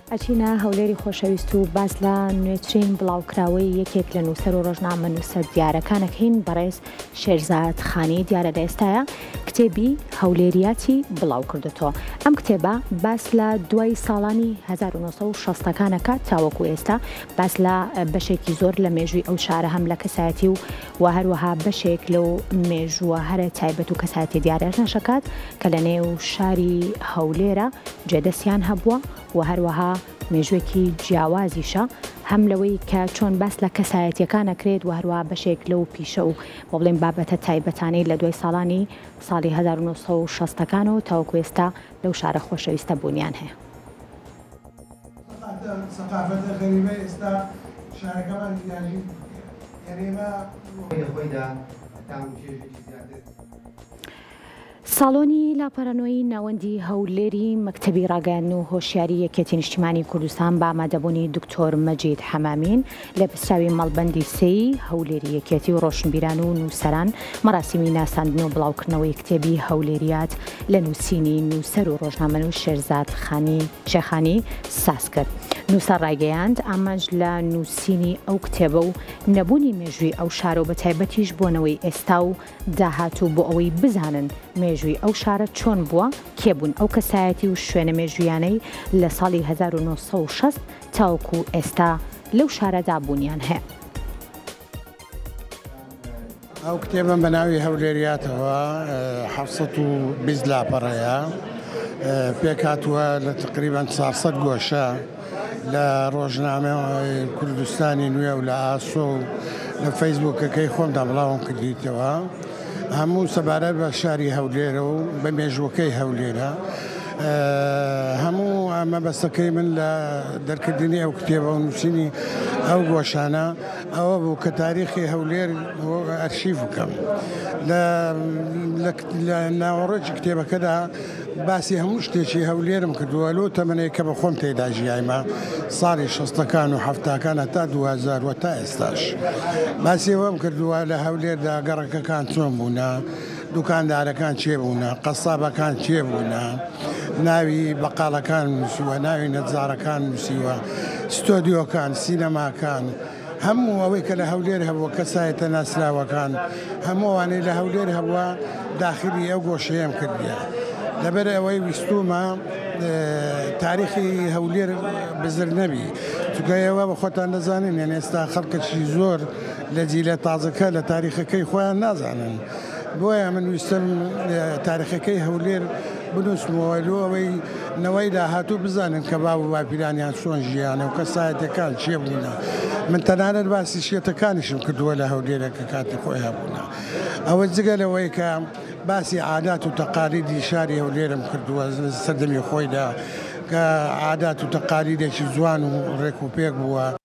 ئەچینە هەولێری خۆشەویست و باس لە نوێترین بڵاوکراوەی یەکێک لە نووسەر و ڕۆژنامە نووسەر دیارەکانەکەین بەڕێز شێرزاد خانی دیارە لە ئێستاە کتێبی هەولێریاتی بڵاو کردوتەوە. ئەم کتێبە باس لە دوای ساڵانی 1960ەکانەکە تاوەکو ئێستا باس لە بەشێکی زۆر لە مێژووی ئەو شارە هەم لە کەسایەتی و هەروەها بەشێک لەو مێژووە هەرە تایبەت و کەسایەتی دیارە نەشەکات کە لە نێو شاری هەولێرە جێدەستیان هەبووە و هەروەها مێژوێکی جیاوازیشە هەم لەوەی کە چۆن باس لە کەسایەتیەکانەکرێت و هەروەها بەشێک لەو پیشە و بۆ بڵێن بابەتە تایبەتانەی لە دوای ساڵی 1960ەکانەوە تاوەکو ئێستا لەو شارە خۆشەویستە بوونیان هەیە. سەقافەتە غەریبە ئێستا شارەکەمان یاریمە خۆیدا تاوچێژێکی زیاتر. ساڵۆنی لاپەرەنەوەی ناوەندی هەولێری مەکتەبی ڕاگەیاندن و هۆشیاری یەکێتی نیشتیمانی کوردستان بە ئامادەبوونی دکتۆر مەجید حەمامین لە پسراوی مەڵبەندی سێی هەولێری یەکێتی و ڕۆشنبیران و نووسەران مەراسیمی ناساندن و بڵاوکردنەوەی کتێبی هەولێریات لە نووسینی نووسەر و ڕۆژنامە و شێرزاد شێخانی ساز کرد. نووسەر ڕاگەیاند ئاماژ لە نووسینی ئەو کتێبە و نەبوونی مێژووی ئەو شارە و بە تایبەتیش بۆنەوەی ئێستا و داهاتوو بۆ ئەوەی بزانن مێژووی ئەو شارە چۆن بووە کێبوون ئەو کەسایەتی و شوێنە مێژویانەی لە ساڵی 1960 تاوەکو ئێستا لەو شارەدا بوونیان هەیە. ئەو کتێبم بە ناوی هەولێریاتەوە 720 لاپەڕەیە پێکاتوە لە تقریبان 400 گۆشە لە ڕۆژنامە کوردستانی نوێ و لە ئاسۆ و لە فەیسبووکەکەی خۆمدا بڵاوم کردیتەوە. هەموو سەبارەت بە شاری هەولێرە و بە مێژوەکەی هەولێرە. هەموو ئەمە بەستەکەی من لە دەرکردنی ئەو کتێبە و نووسینی ئەو گۆشانە ئەوە بوو کە تاریخی هەولێر ئەرشیف بکەم. لە ناوەڕۆکی کتێبەکەدا باسی هەموو شتێکی هەولێرم کردووە لۆ تەمەنەیە کە بە خۆم تێدا ژیایمە ساڵی 60ەکان و 70ەکانە تا 2000 تا ئێستاش. باسی ئەوەم کردووە لە هەولێردا گەڕەکەکان چۆن بوونە، دوکاندارەکان چێ بوونە، قەسابەکان چێ بوونە، ناوی بەقاڵەکان نووسیوە، ناوی نەتزارەکان نووسیوە، ستۆدیۆکان، سینەماکان، هەموو ئەوەی کە لە هەولێر هەبووە کەسایەتە ناسراوەکان هەمووانەی لە هەولێر هەبووە داخلی ئەو گۆشەیەم کردیە. لەبەر ئەوەی ویستومە تاریخی هەولێر بزر نەبی چونکە بە خۆتان دەزانین یان ئێستا خەڵکەی زۆر لە جیلە تازەکە لە تاریخەکەی خۆیان نازانن. بۆیە من ویستم تاریخەکەی هەولێر بنووسمەوە لۆ ئەوەی نەوەی داهاتوو بزانن کە باو و باپیرانیان چۆن ژیانە و کەسایەتەکان چێ بوونە. من تەنانەت باسی شێتەکانیشم کردووە لە هەولێرە کە کاتی خۆی هەبوونە. ئەوە جگە لەوەی کە باسی عادات و تەقالیدی شاری هەولێرم کردووە سەردەمی خۆیدا کە عادات و تەقالیدێکی جوان و ڕێک و پێک بووە